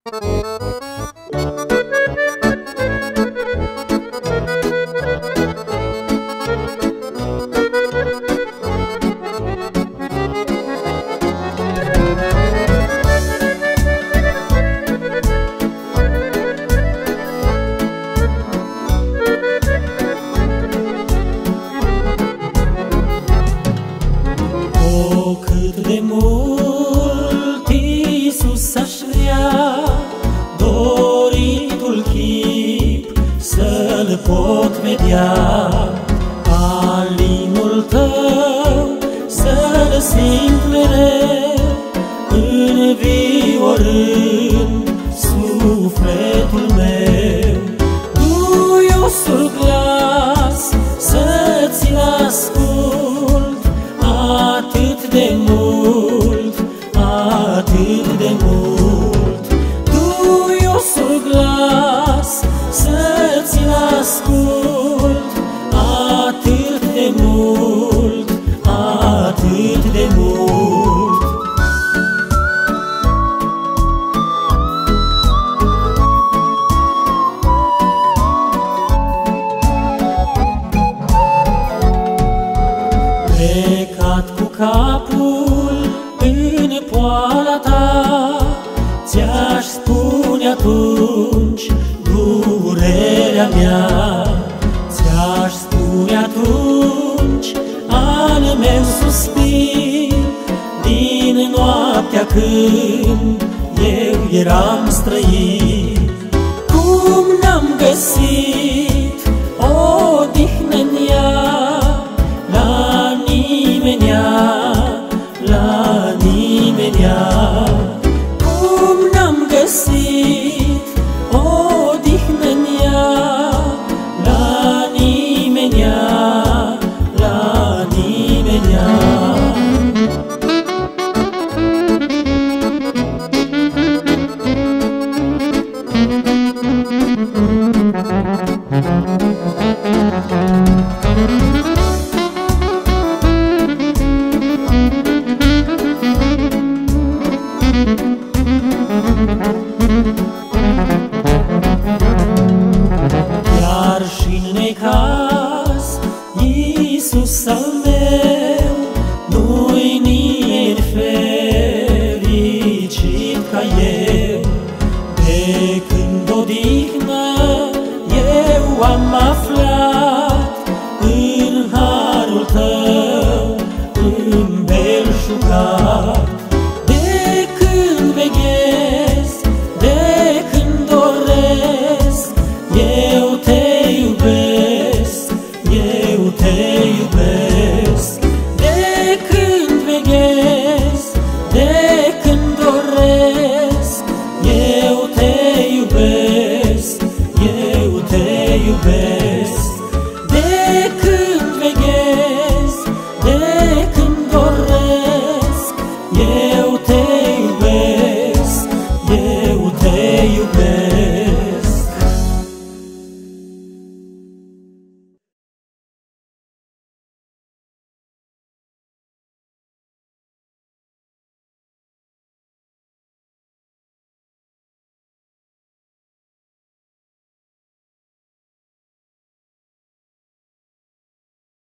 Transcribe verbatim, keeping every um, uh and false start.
O, cât de mult Iisus aș vrea, doritul chip să-L pot vedea, alinul Tău să-L simt mereu, înviorând sufletul meu. Duiosul glas să ți-l ascult, atât de mult, atât de mult. Duiosul glas să ți-l ascult, atât de mult, atât de mult. Plecat cu capul în poala ta, ți-aș spune atunci durerea mea, ți-aș spune atunci al meu suspin, din noaptea când eu eram străin. Cum n-am găsit odihnă în ea, la nimenea, la nimenea. Cum n-am găsit odihnă în ea, la nimenea, la nimenea. Iar și-n necaz, Iisus al meu, nu-i nimeni fericit ca eu. De când odihnă eu am aflat,